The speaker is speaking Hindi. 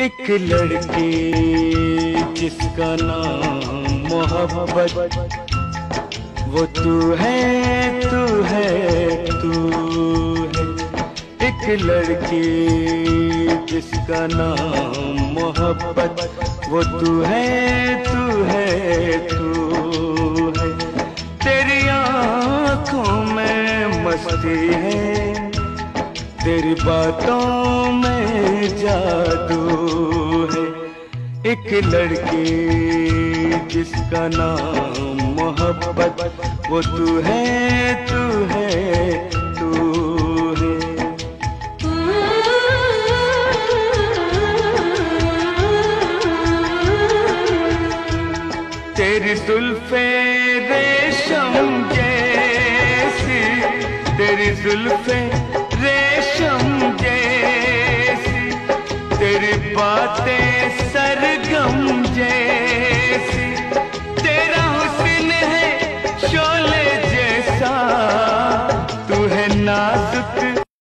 एक लड़की जिसका नाम मोहब्बत, वो तू है तू है तू है। एक लड़की जिसका नाम मोहब्बत, वो तू है तू है तू है। तेरी आँखों में मस्ती है, तेरी बातों में जादू है। एक लड़की जिसका नाम मोहब्बत, वो तू है तू है तू है। तेरी जुल्फे रेशम जैसी, तेरी जुल्फे रेशम जैसी, तेरी बातें सरगम जैसी।